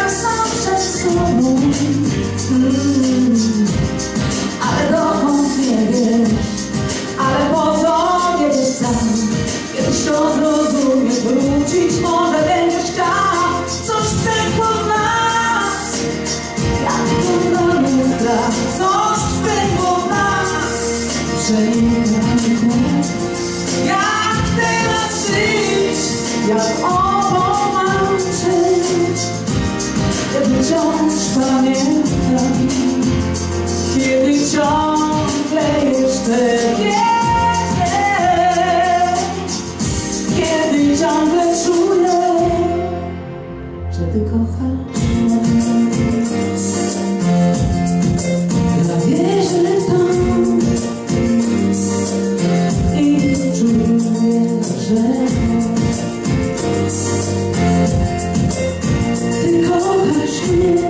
tak sam przed sobą. Ale dokąd nie wiesz, ale po co jedziesz sam? Kiedyś to zrozumiesz, wrócić może będziesz chciał. Coś pękło w nas, jak to dla mnie strach. Coś pękło w nas, przeniknęło. Jak teraz żyć, jak obok mam żyć, kiedy wciąż pamiętam, kiedy ciągle jeszcze wiedzę, kiedy ciągle czuję, że Ty kochasz mnie. Ja wierzę w to i czuję, że Ty kochasz mnie.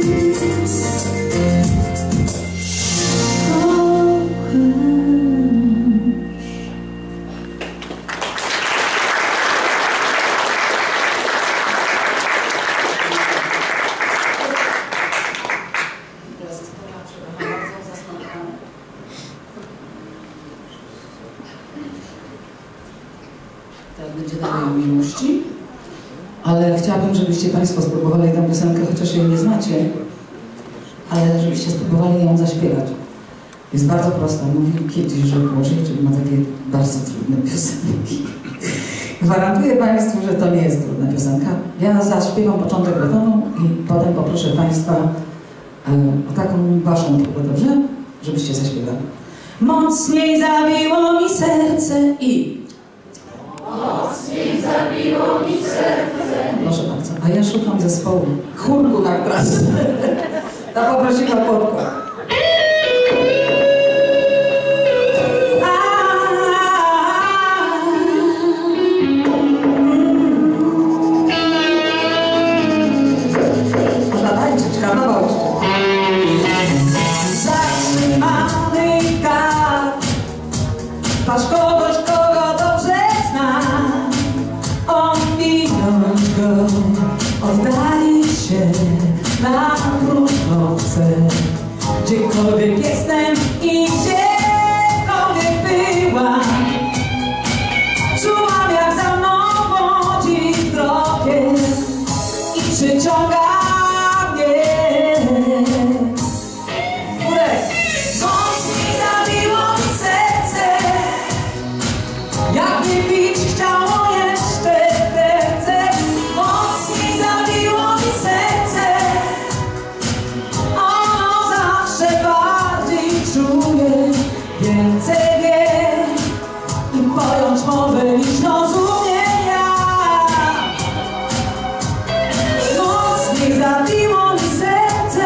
Tak, będzie dalej o miłości, ale chciałabym, żebyście Państwo spróbowali tę piosenkę, chociaż jej nie znacie, ale żebyście spróbowali ją zaśpiewać. Jest bardzo prosta. Mówił kiedyś, że Błażejczyk ma takie bardzo trudne piosenki. Gwarantuję Państwu, że to nie jest trudna piosenka. Ja zaśpiewam początek refrenu i potem poproszę Państwa o taką Waszą próbę, dobrze? Żebyście zaśpiewali. Mocniej zabiło mi serce i... Mocniej zabiło mi serce. Proszę bardzo. A ja szukam zespołu. Chórku na trasę. Ta poprosiła podkład. Można tańczyć, karnawał jeszcze. Zatrzymany kar, masz kogoś, kogo dobrze znam. Ominąć go, oddalić się na krótko chcę. Gdziekolwiek jestem i gdziekolwiek byłam, czułam jak za mną wodzi krokiem i przyciąga mnie. Mocniej zabiło mi serce, jak nie bić chciało jeszcze prędzej. Mocniej zabiło mi serce, ono zawsze bardziej czuje, więcej wie i pojąć może niż rozumiem ja. Mocniej zabiło mi serce,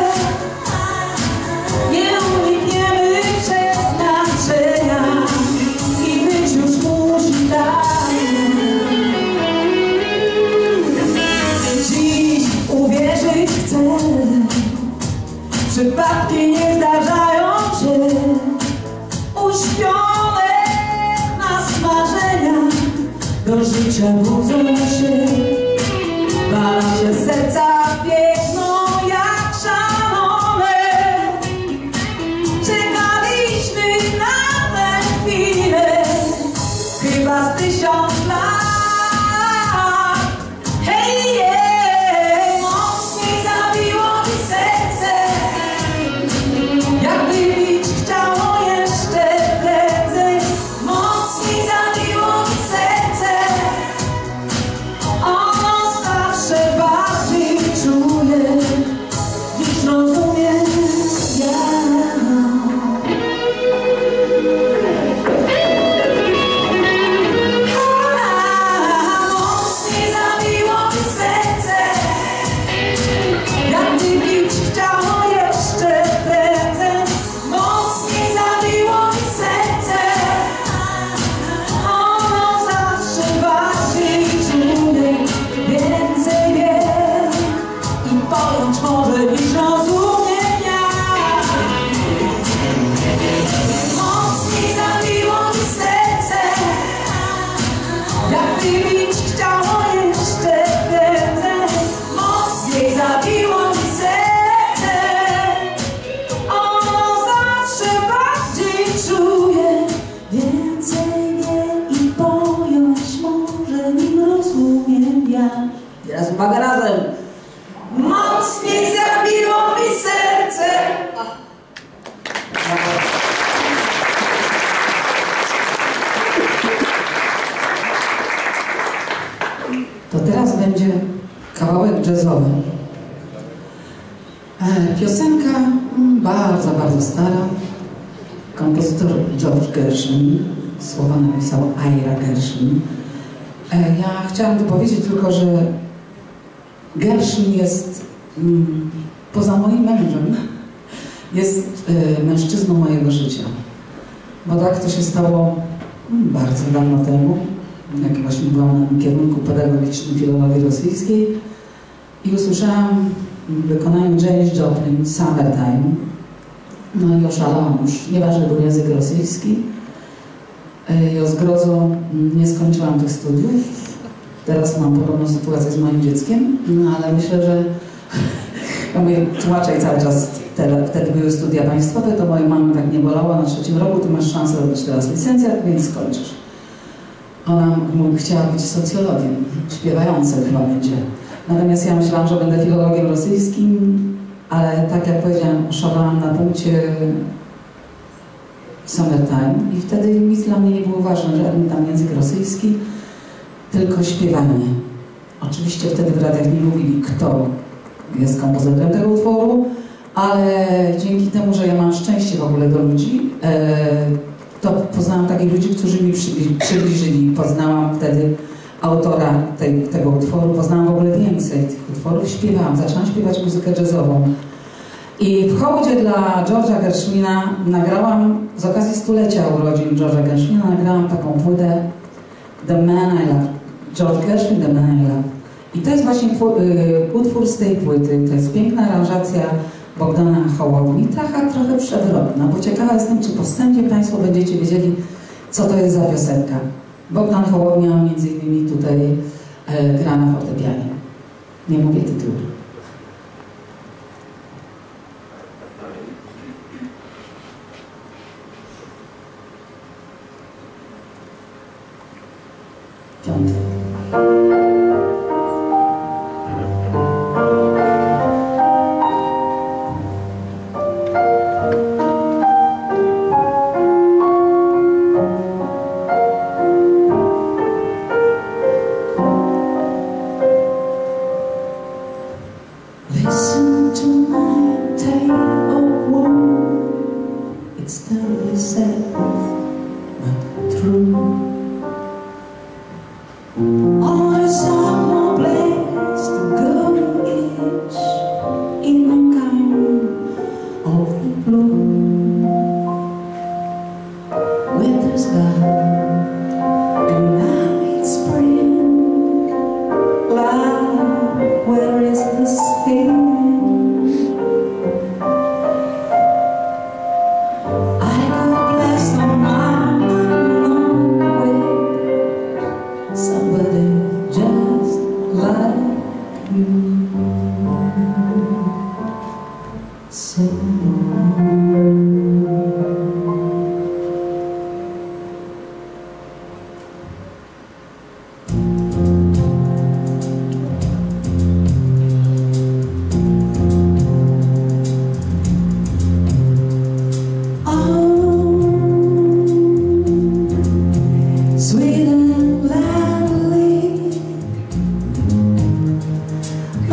nie unikniemy przeznaczenia i być już musi tak. Dziś uwierzyć chcę, przypadki nie zdarzają się. Uśpione nas marzenia do życia budzą się. Nasze serca biegną jak szalone. Czekaliśmy na tę chwilę chyba z 1000 lat. Hej, jej, mocniej zabiło mi serce, jakby bić chciało jeszcze prędzej. Mocniej zabiło mi serce, ono zawsze bardziej Teraz uwaga razem. Mocniej zabiło mi serce. To teraz będzie kawałek jazzowy. Piosenka bardzo, bardzo stara. Kompozytor George Gershwin. Słowa napisał Ira Gershwin. Ja chciałam tu powiedzieć tylko, że Gershwin jest, poza moim mężem, jest mężczyzną mojego życia. Bo tak to się stało bardzo dawno temu, jak właśnie byłam na kierunku pedagogicznym filologii rosyjskiej i usłyszałam w wykonaniu Janis Joplin Summertime. No i oszalałam już, nieważne był język rosyjski. I o zgrozo nie skończyłam tych studiów. Teraz mam podobną sytuację z moim dzieckiem, no ale myślę, że ja mówię, tłumaczę cały czas, wtedy były studia państwowe, to mojej mamy tak nie bolało, na 3. roku ty masz szansę robić teraz licencjat, więc skończysz. Ona chciała być socjologiem, śpiewającym chyba będzie. Natomiast ja myślałam, że będę filologiem rosyjskim, ale tak jak powiedziałam, oszalałam na punkcie Summertime i wtedy nic dla mnie nie było ważne, żaden tam język rosyjski, tylko śpiewanie. Oczywiście wtedy w radiach nie mówili, kto jest kompozytorem tego utworu, ale dzięki temu, że ja mam szczęście w ogóle do ludzi, to poznałam takich ludzi, którzy mi przybliżyli. Poznałam wtedy autora tego utworu, poznałam w ogóle więcej tych utworów, śpiewałam, zaczęłam śpiewać muzykę jazzową. I w hołdzie dla George'a Gershwina nagrałam, z okazji 100-lecia urodzin George'a Gershwina, nagrałam taką płytę The Man I Love. George Gershwin, The Man I Love. I to jest właśnie utwór z tej płyty. To jest piękna aranżacja Bogdana Hołowni, taka trochę przewrotna, bo ciekawa jestem, czy po wstępie Państwo będziecie wiedzieli, co to jest za piosenka. Bogdan Hołownia między innymi tutaj gra na fortepianie. Nie mówię tytułu. Piąty. Listen to my tale of woe. It's terribly sad, but true. All the summer place to go each in a kind of blue. Winter's gone and now it's spring. Love, where is the sting? I got blessed on my unknown way. Somebody just like you. So sweet and lively,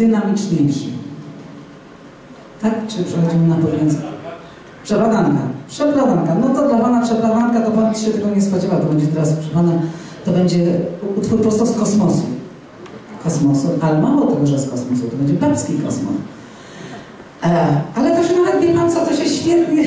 dynamiczniejszy. Tak? Czy przechodzimy na pojedynce? Przeplatanka. Przeplatanka. No to dla pana przeplatanka, to pan się tego nie spodziewa. To będzie teraz, proszę pana, to będzie utwór prosto z kosmosu. Kosmosu, ale mało tego, że z kosmosu, to będzie babski kosmos. Ale to się nawet, wie pan co, to się świetnie...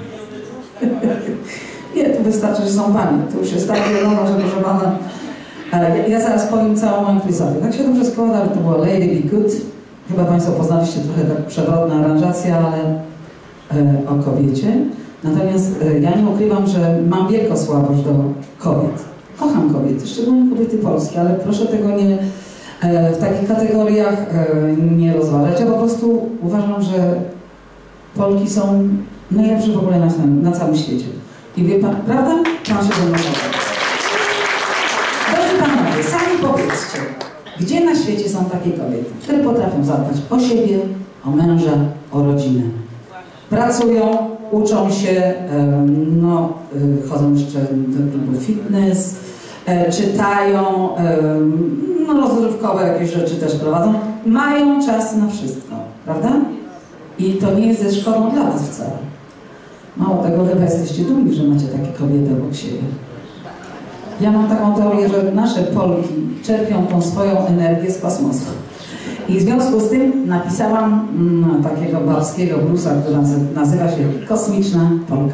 Nie, to wystarczy, że są panie. To już jest tak wiadomo, że proszę pana... Ja zaraz powiem całą moją filozofię. Tak się dobrze składa, że to była Lady Be Good. Chyba państwo poznaliście trochę tak przewrotna aranżacja, ale o kobiecie. Natomiast ja nie ukrywam, że mam wielką słabość do kobiet. Kocham kobiety, szczególnie kobiety polskie, ale proszę tego nie w takich kategoriach nie rozważać. Ja po prostu uważam, że Polki są najlepsze w ogóle na całym świecie. I wie pan, prawda? Pan się ze mną zgadza. Drodzy panowie, sami powiedzcie, gdzie na świecie są takie kobiety, które potrafią zadbać o siebie, o męża, o rodzinę. Pracują, uczą się, chodzą jeszcze do klubu fitness, czytają, rozrywkowe jakieś rzeczy też prowadzą. Mają czas na wszystko, prawda? I to nie jest ze szkodą dla was wcale. Mało tego, chyba jesteście dumni, że macie takie kobiety obok siebie. Ja mam taką teorię, że nasze Polki czerpią tą swoją energię z kosmosu. I w związku z tym napisałam takiego babskiego bluesa, który nazywa się Kosmiczna Polka.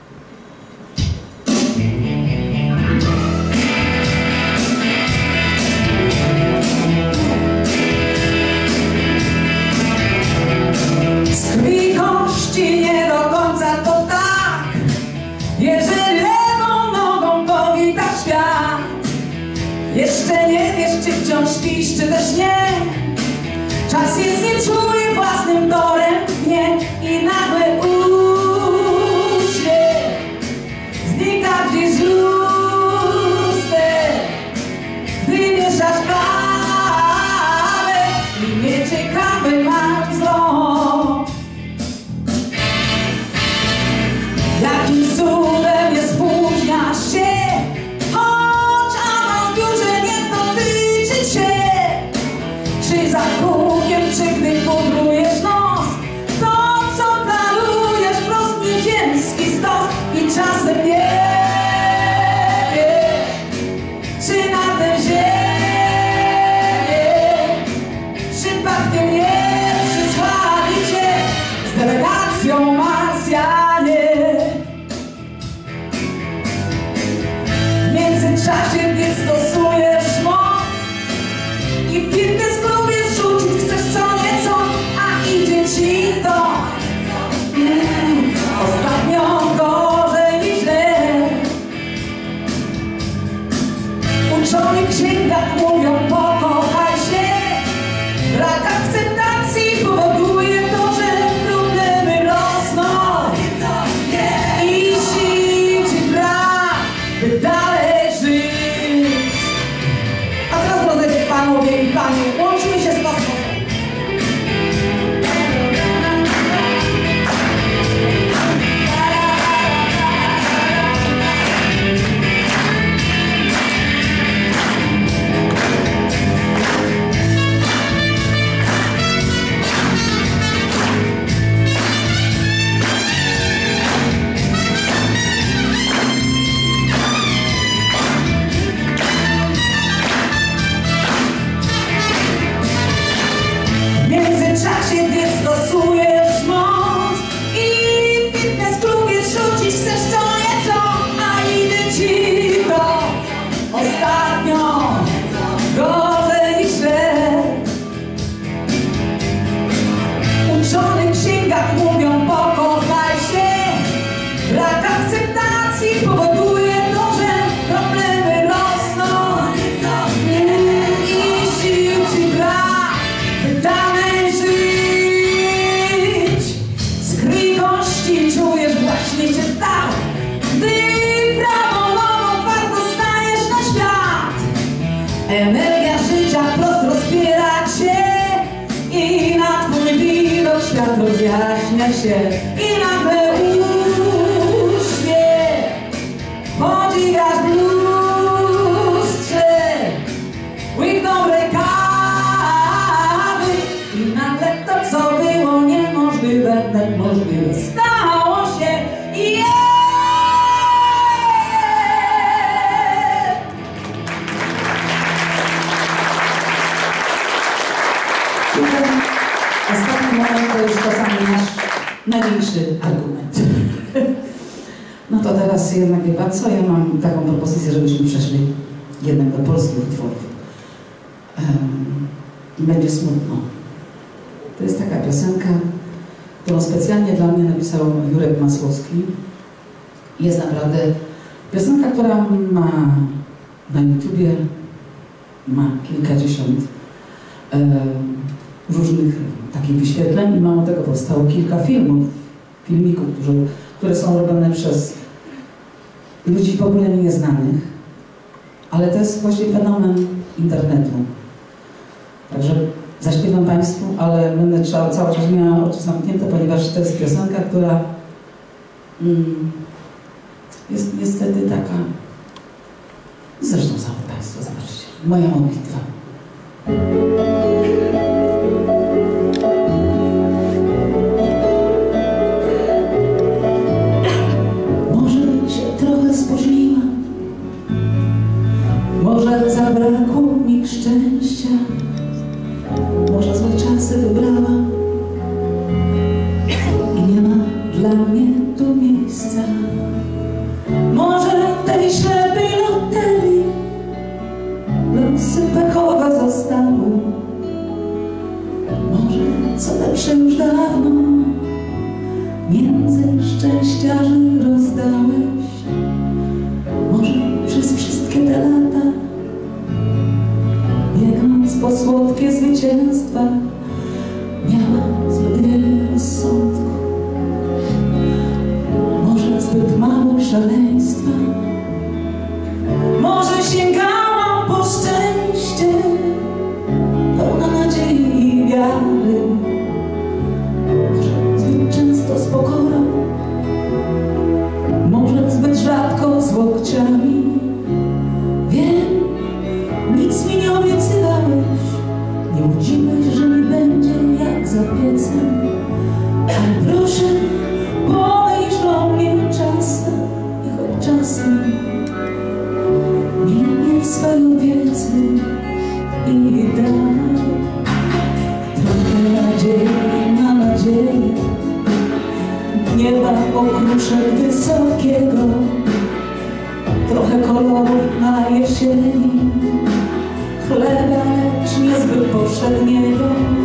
Z krwi kości nie do końca to tak, jeżeli lewą nogą powitasz świat. Jeszcze nie wiesz, czy wciąż śpisz, czy też nie. Czas jest nieczuły własnym torem dnie i nagle uśmiech znika gdzieś z lustek, gdy mieszasz kawę i nieciekawy masz wzrok. Jakim cudem nie spóźniasz się, choć awans w biurze nie dotyczy cię. Czy za kółkiem, czy gdy pudrujesz nos, to co planujesz wprost nieziemski stos. I czasem nie wiesz, czy na tę ziemię przypadkiem nie przysłali cię z delegacją Marsjanie. W międzyczasie więc stosujesz moc i w fitness klubie zrzucić chcesz co nieco, a idzie ci to ostatnio gorzej niż źle. Uczoni w księgach mówią pokochaj się. Brak akceptacji powoduje to, że problemy rosną i sił ci brak, by dalej żyć. A teraz, drodzy panowie i panie, łączmy się z kosmosem. W międzyczasie więc stosujesz moc i w fitness klubie rzucić chcesz co nieco, a idzie ci to ostatnio gorzej niż źle. Uczony w księgach mówią pokochaj się. Brak akceptacji powoduje to, że problemy rosną i sił ci brak, by dalej żyć. Z krwi kości czujesz właśnie się tak, gdy prawą nogą twardo stajesz na świat. Energia życia wprost rozpiera cię i na twój widok świat rozjaśnia się. I nagle uśmiech podziwiasz w lustrze. Łykną rękawy największy argument. No to teraz jednak wie pan co, ja mam taką propozycję, żebyśmy przeszli jednak do polskich utworów. Będzie smutno. To jest taka piosenka, którą specjalnie dla mnie napisał Jurek Masłowski. Jest naprawdę piosenka, która ma na YouTubie ma kilkadziesiąt różnych takich wyświetleń i mało tego powstało kilka filmików, które są robione przez ludzi w ogóle mi nieznanych, ale to jest właśnie fenomen internetu. Także zaśpiewam Państwu, ale będę cały czas miała oczy zamknięte, ponieważ to jest piosenka, która jest niestety taka, zresztą sami Państwo zobaczcie, moja modlitwa. Może się trochę spóźniłam, może zabrakło mi szczęścia, może złe czasy wybrałam i nie ma dla mnie tu miejsca. Może w tej ślepej loterii losy pechowe zostały. Może co lepsze już dawno między szczęściarzy rozdałeś. Może przez wszystkie te lata biegąc po słodkie zwycięstwa miałam zbyt wiele rozsądku. Może zbyt mało szaleństwa. Może sięgałam po szczęście pełna nadziei i wiary. Może zbyt często z pokorą, może zbyt rzadko z łokciami. Wiem, nic mi nie obiecywałeś, nie łudziłeś, że mi będzie jak za piecem. Ale proszę, pomyśl o mnie czasem i choć czasem miej mnie w swojej opiece i daj trochę nadziei na nadzieję, nieba okruszek wysokiego, trochę kolorów na jesieni, chleba, lecz niezbyt powszedniego,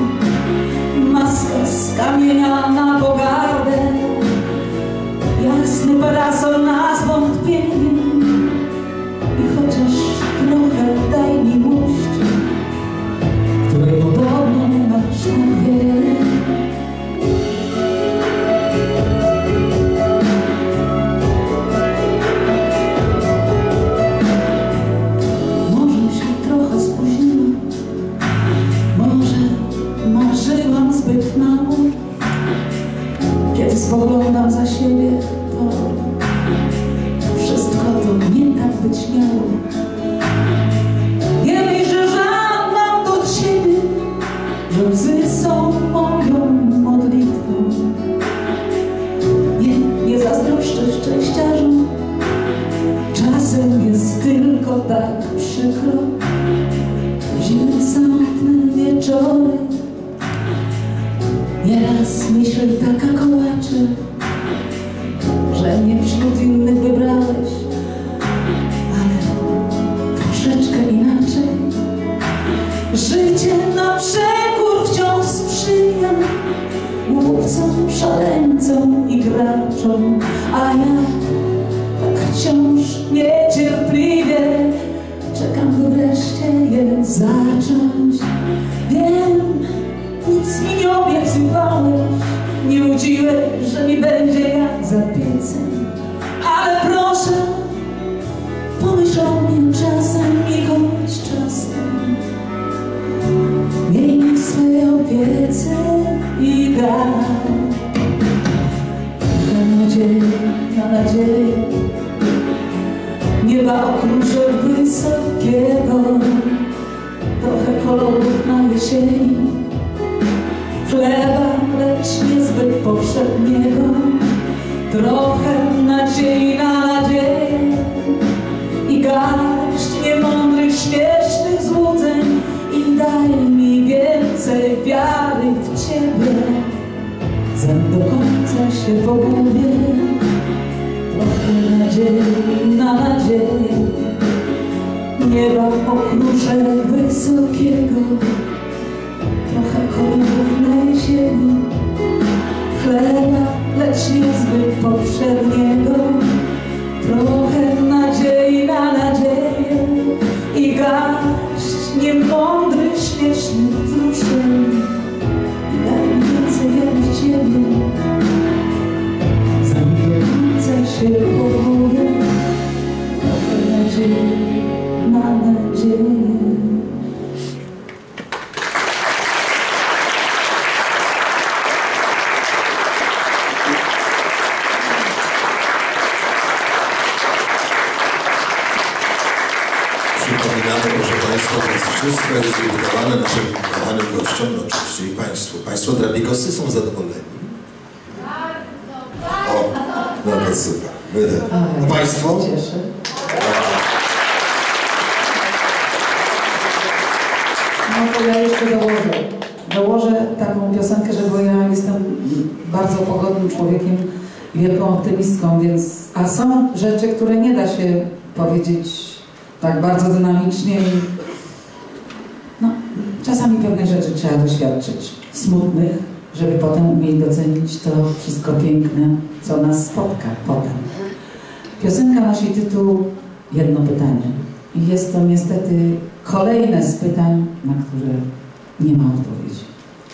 maskę z kamienia na pogardę, jasny parasol na zwątpienie i chociaż trochę daj miłość, której podobno masz tak wiele. Może się trochę spóźniłam, może marzyłam zbyt mało. Kiedy spoglądam za siebie, to wszystko to nie tak być miało. Nie myśl, że żądam do Ciebie, że łzy są moją modlitwą. Nie zazdroszczę szczęściarzom, czasem jest tylko tak przykro. Zimne, samotne wieczory, nieraz myśl taka kołacze, że mnie wśród innych wybrałeś, ale troszeczkę inaczej. Życie na przekór wciąż sprzyja głupcom, szaleńcom i graczom, a ja tak wciąż niecierpliwie czekam, by wreszcie je zacząć. Wiem, nic mi nie obiecywałeś, nie łudziłeś, że mi będzie jak za piecem, ale proszę, pomyśl o mnie czasem i choć czasem miej mnie w swojej opiece i daj nadziei na nadzieję, nieba okruszek wysokiego, trochę kolorów na jesieni, chleba, lecz niezbyt powszedniego, trochę nadziei na nadzieję i garść niemądrych, śmiesznych złudzeń i daj mi więcej wiary w Ciebie, zem do końca że się pogubię. Trochę nadziei na nadzieję, nieba okruszek wysokiego, trochę kolornej ziemi, chleba, lecz niezbyt powszedniego, trochę nadziei na nadzieję i garść niemądrych, śmiesznych wzruszeń. Najwięcej jak ciebie, zanim się pogubię, trochę nadziei na nadzieję. Przypominamy, proszę Państwa, że wszystko jest dedykowane naszym kochanym gościom, no oczywiście i Państwu. Państwo drabikosy są zadowoleni? O, no to super. A Państwo? Cieszę. No to ja jeszcze dołożę taką piosenkę, że bo ja jestem bardzo pogodnym człowiekiem, wielką optymistką, więc a są rzeczy, które nie da się powiedzieć tak bardzo dynamicznie i no, czasami pewne rzeczy trzeba doświadczyć, smutnych, żeby potem umieć docenić to wszystko piękne, co nas spotka potem. Piosenka nosi tytuł Jedno pytanie i jest to niestety kolejne z pytań, na które nie ma odpowiedzi.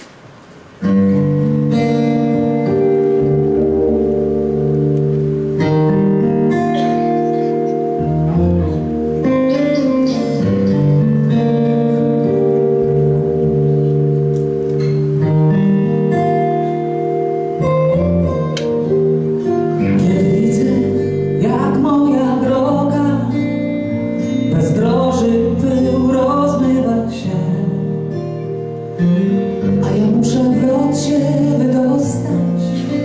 A ja muszę od się wydostać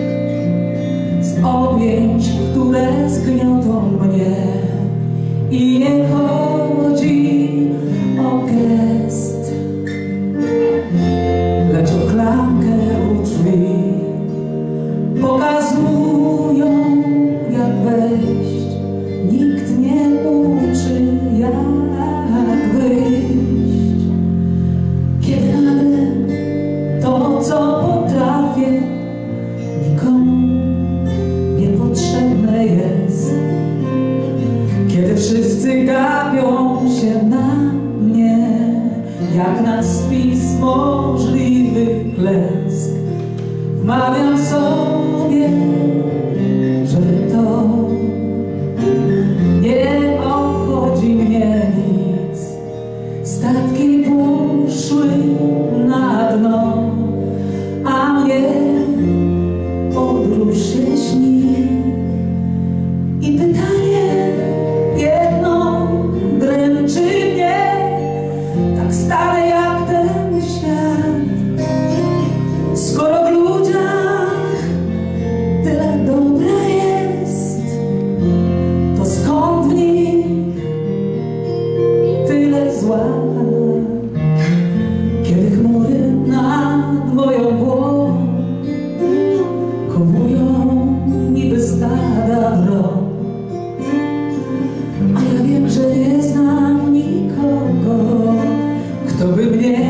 z objęć, które zgniotą mnie. I nie chodzi o gest, lecz o klamkę u drzwi. Pokazują, jak wejść, nikt nie uczy, jak wyjść. Kiedy nagle to, co potrafię, nikomu niepotrzebne jest. Kiedy wszyscy gapią się na mnie, jak na spis możliwych klęsk, wmawiam sobie, że to nie obchodzi mnie nic. Statki poszły na dno, a mnie podróż się śni. I pytanie jedno dręczy mnie, tak stare jak ten świat. Skoro w ludziach tyle dobra jest, to skąd w nich tyle zła? Kiedy chmury nad moją głową kołują niby stada wron, a ja wiem, że nie znam nikogo, kto by mnie